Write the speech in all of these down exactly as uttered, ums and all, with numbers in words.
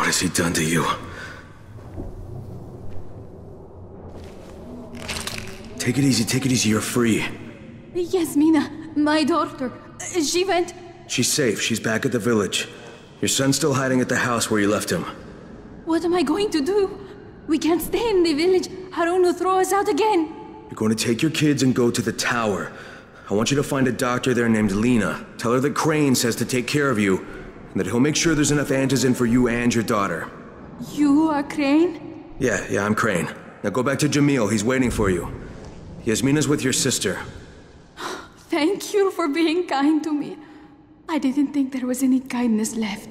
has he done to you? Take it easy, take it easy, you're free. Yasmina, my daughter, she went... She's safe, she's back at the village. Your son's still hiding at the house where you left him. What am I going to do? We can't stay in the village. Harun will throw us out again. You're going to take your kids and go to the tower. I want you to find a doctor there named Lena. Tell her that Crane says to take care of you, and that he'll make sure there's enough antizin for you and your daughter. You are Crane? Yeah, yeah, I'm Crane. Now go back to Jamil, he's waiting for you. Yasmina's with your sister. Thank you for being kind to me. I didn't think there was any kindness left.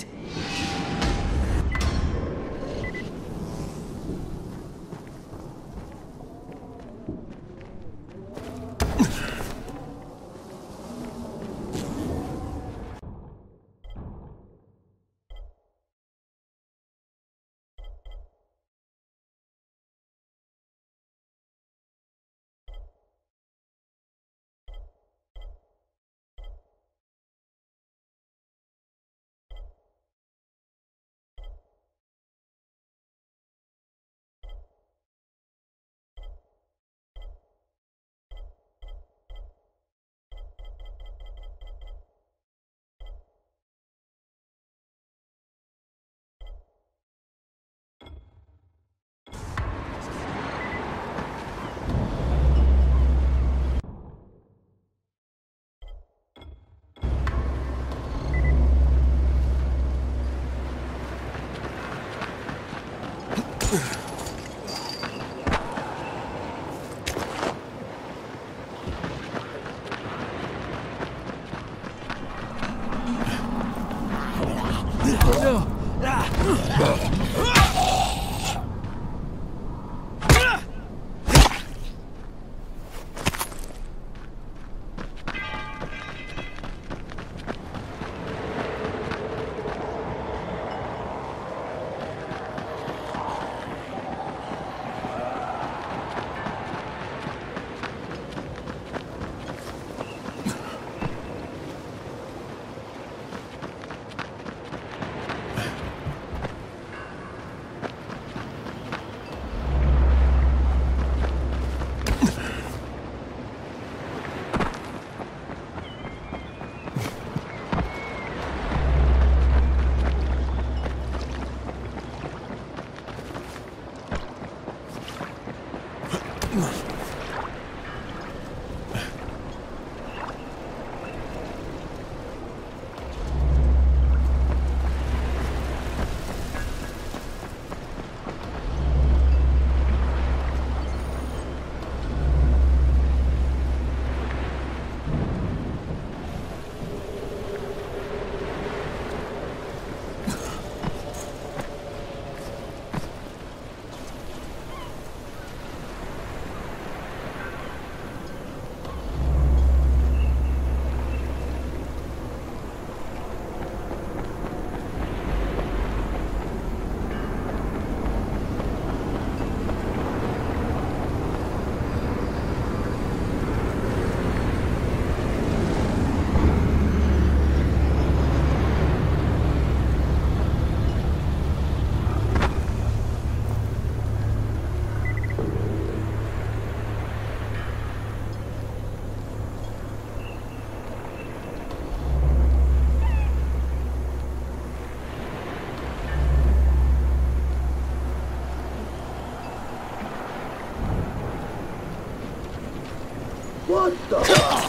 What the?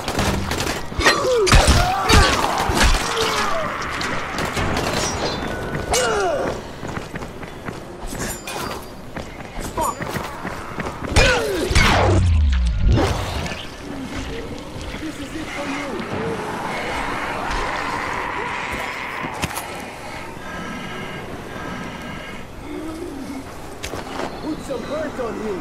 Put some hurt on him.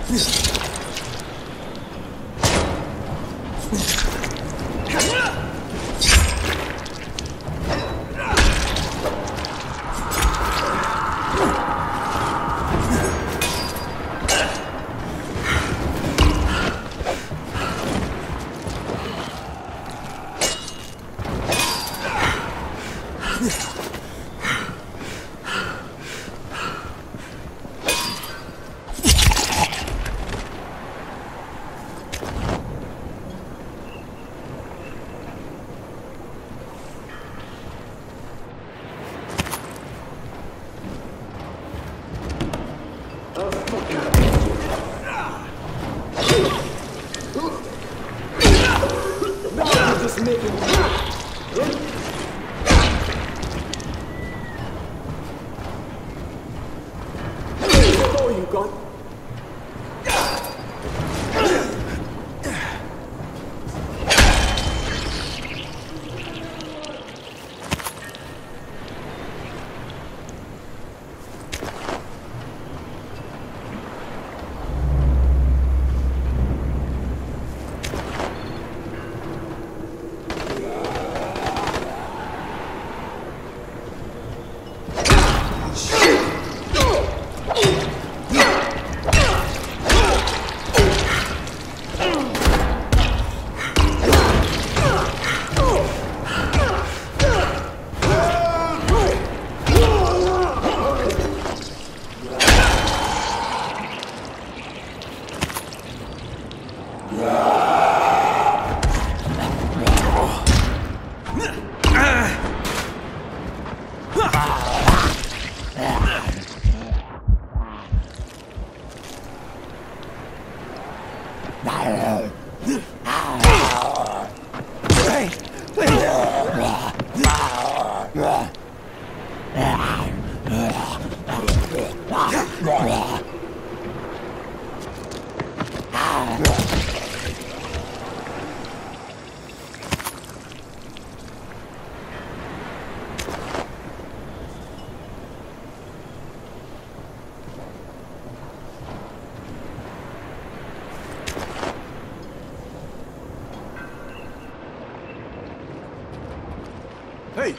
Hey!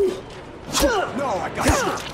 No, I got you!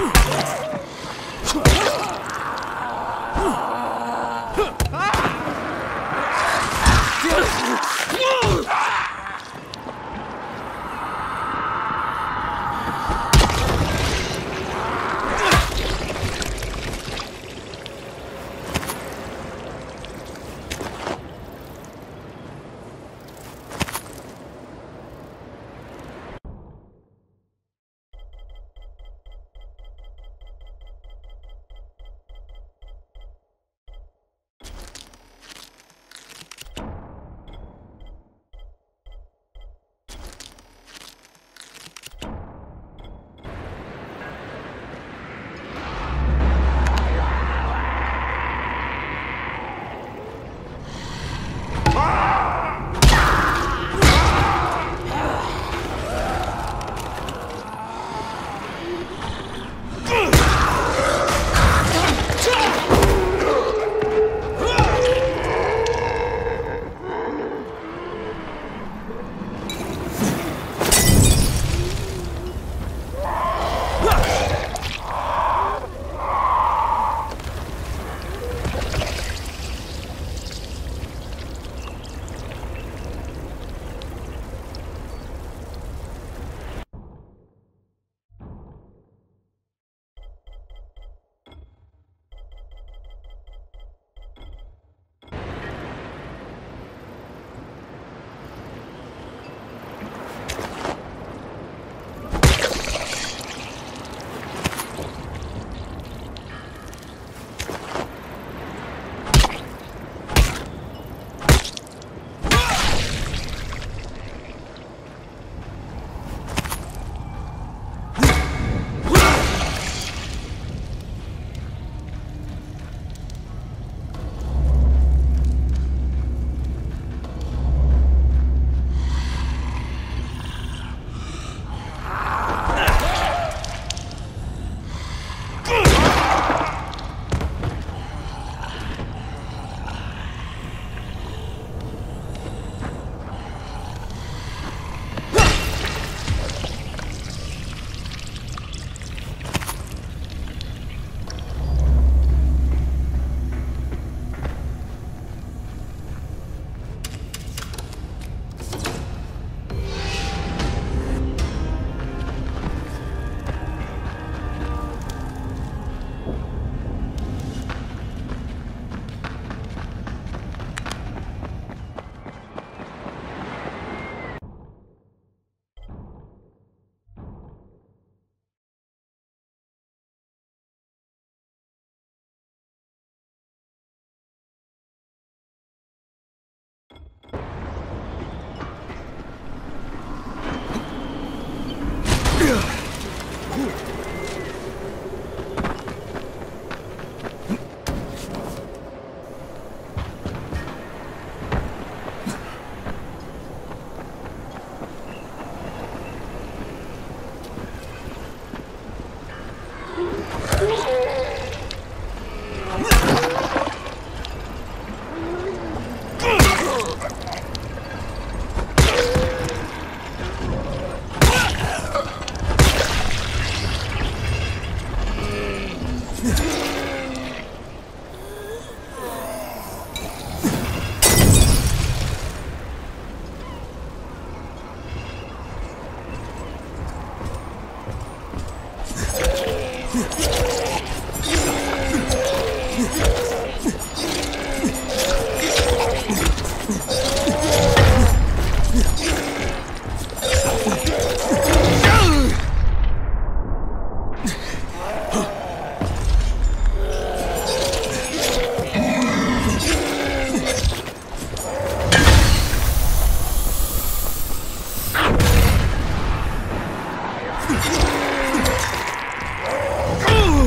Ugh!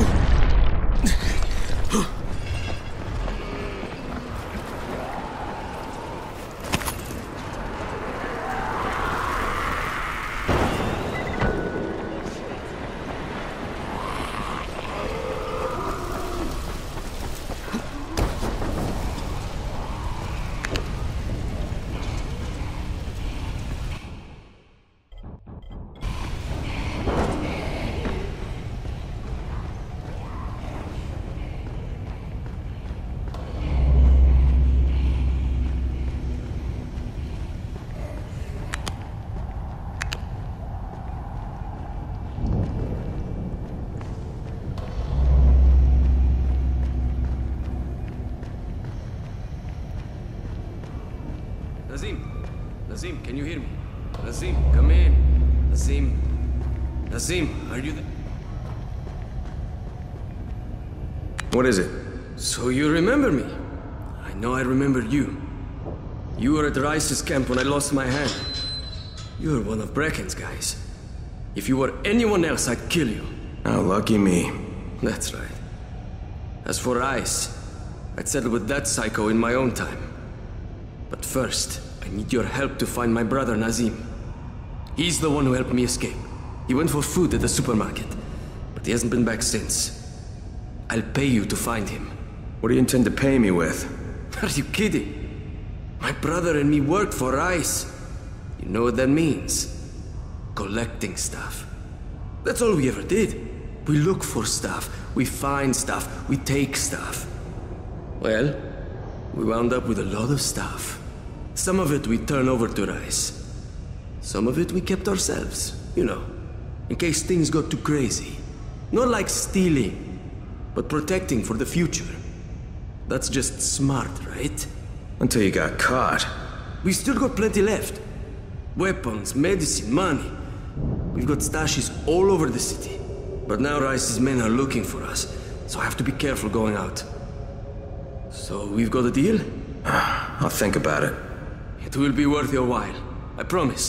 can you hear me? Nazim, come in. Nazim. Nazim, are you there? What is it? So you remember me? I know I remember you. You were at Rice's camp when I lost my hand. You were one of Brecken's guys. If you were anyone else, I'd kill you. Oh, lucky me. That's right. As for Rice, I'd settle with that psycho in my own time. But first, I need your help to find my brother Nazim. He's the one who helped me escape. He went for food at the supermarket, but he hasn't been back since. I'll pay you to find him. What do you intend to pay me with? Are you kidding? My brother and me worked for Rice. You know what that means? Collecting stuff. That's all we ever did. We look for stuff, we find stuff, we take stuff. Well, we wound up with a lot of stuff. Some of it we turn over to Rice. Some of it we kept ourselves, you know, in case things got too crazy. Not like stealing, but protecting for the future. That's just smart, right? Until you got caught. We still got plenty left. Weapons, medicine, money. We've got stashes all over the city. But now Rice's men are looking for us, so I have to be careful going out. So we've got a deal? I'll think about it. It will be worth your while. I promise.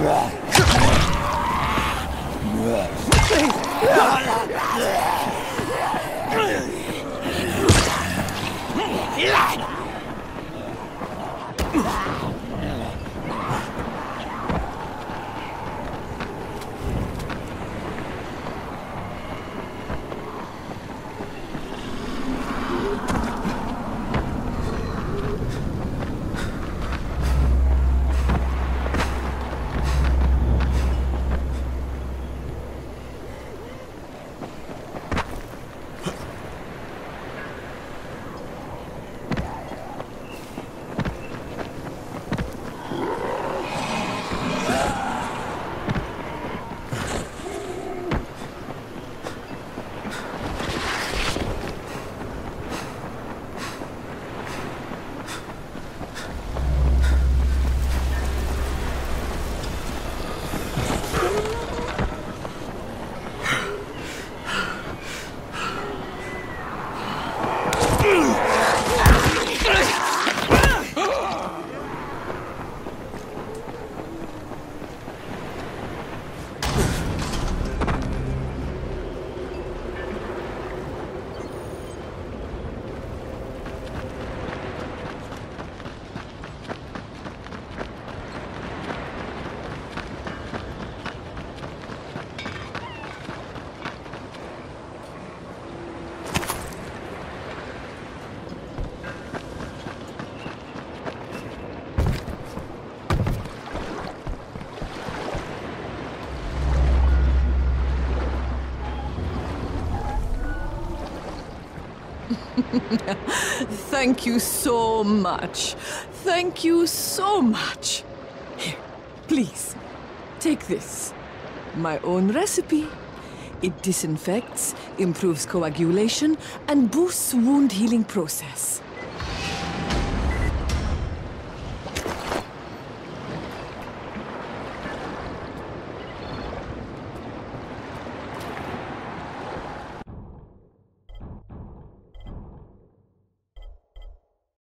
Thank you so much. Thank you so much. Here, please, take this. My own recipe. It disinfects, improves coagulation, and boosts wound healing process.